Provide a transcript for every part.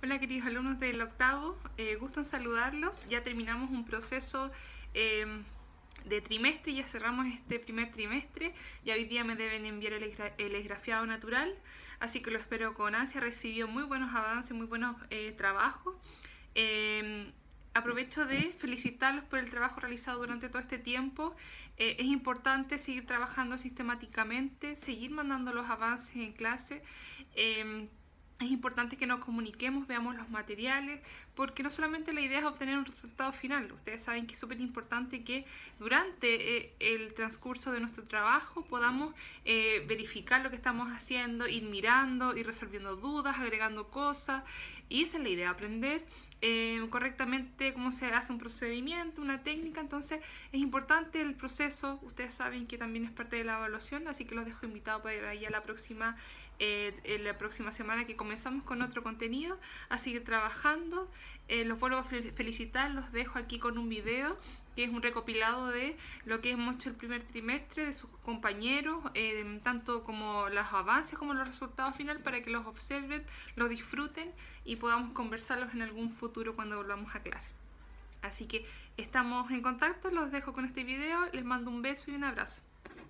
Hola queridos alumnos del octavo, gusto en saludarlos. Ya terminamos un proceso de trimestre, ya cerramos este primer trimestre. Ya hoy día me deben enviar el esgrafiado natural, así que lo espero con ansia. Recibió muy buenos avances, muy buenos trabajos. Aprovecho de felicitarlos por el trabajo realizado durante todo este tiempo. Es importante seguir trabajando sistemáticamente, seguir mandando los avances en clase. Es importante que nos comuniquemos, veamos los materiales, porque no solamente la idea es obtener un resultado final. Ustedes saben que es súper importante que durante el transcurso de nuestro trabajo podamos verificar lo que estamos haciendo, ir mirando, ir resolviendo dudas, agregando cosas, y esa es la idea, aprender correctamente cómo se hace un procedimiento, una técnica. Entonces es importante el proceso. Ustedes saben que también es parte de la evaluación, así que los dejo invitados para ir allá la próxima semana, que comenzamos con otro contenido, a seguir trabajando. Los vuelvo a felicitar, los dejo aquí con un video que es un recopilado de lo que hemos hecho el primer trimestre, de sus compañeros, tanto como los avances como los resultados finales, para que los observen, los disfruten y podamos conversarlos en algún futuro cuando volvamos a clase. Así que estamos en contacto, los dejo con este video, les mando un beso y un abrazo.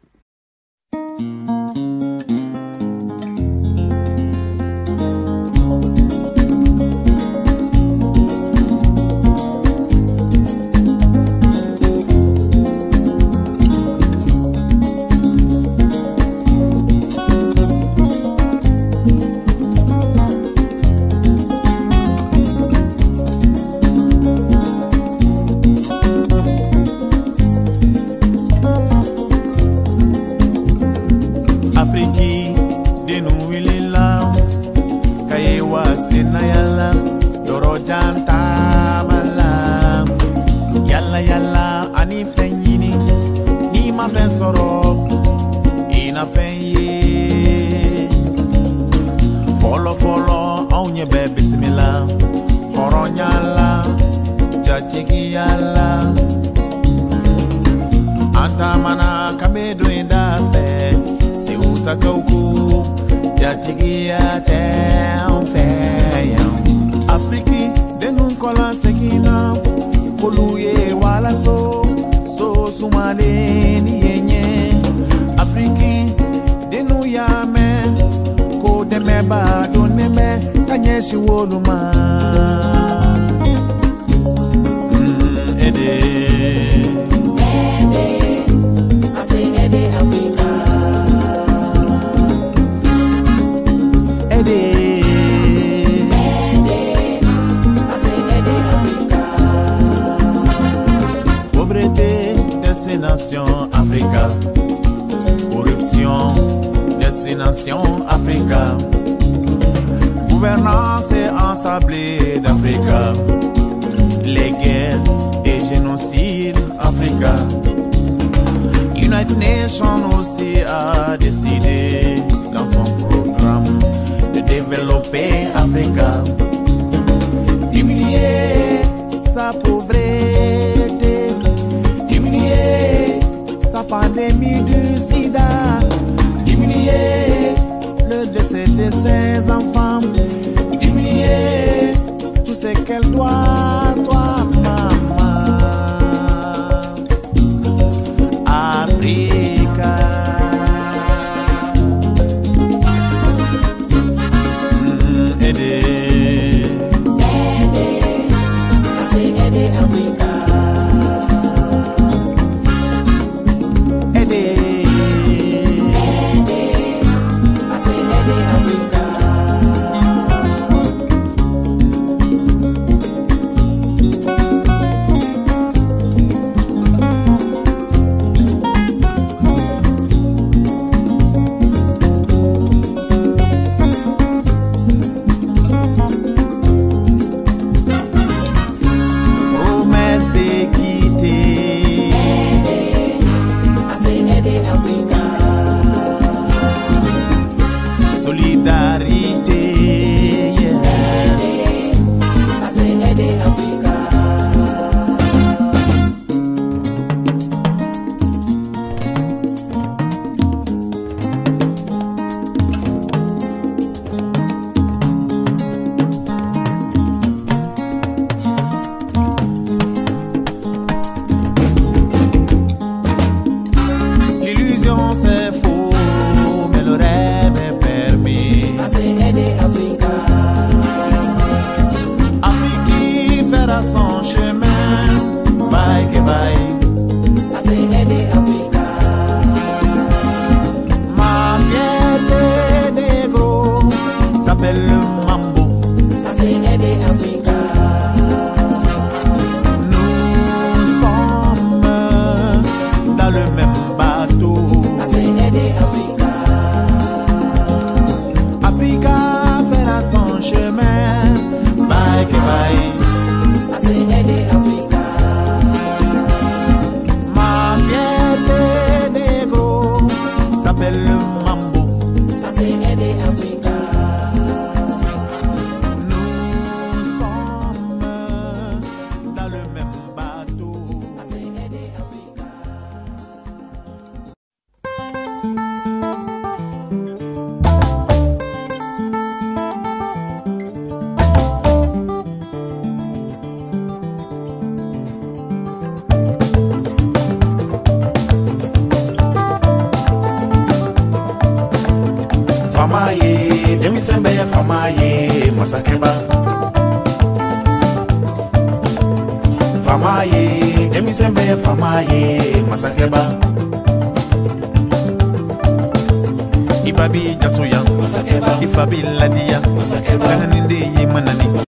Follow, on your baby, Simila, Horonyala, Jachigiyala, Antamana, Kamedo in Dafe, Siuta Koku, Jachigiya, Town Fair, Afriki, Denun Kola Sekina, Poluye, Wala so Sumade, Yenye, Afriki, Denu Yame. Demeba doneme kanyeshi woluma Ede I say Ede Africa Ede I say Ede Africa Pauvreté, destination Africa. Corruption, destination Africa. Gouvernance et ensablée d'Africa. Les guerres et génocides Africa. United Nations aussi a décidé dans son programme de développer Africa. Diminuer sa pauvreté, diminuer sa pandémie du sida, diminuer le décès de ses enfants, diminuer tout ce qu'elle doit, toi, maman. Africa. Aider. I say aider Africa. Solidarité, yeah. I say aider Africa. masakeba famaye demisembe famaye masakeba ibabi jasuya masakeba ifabi ladia masakeba zanganinde yimanani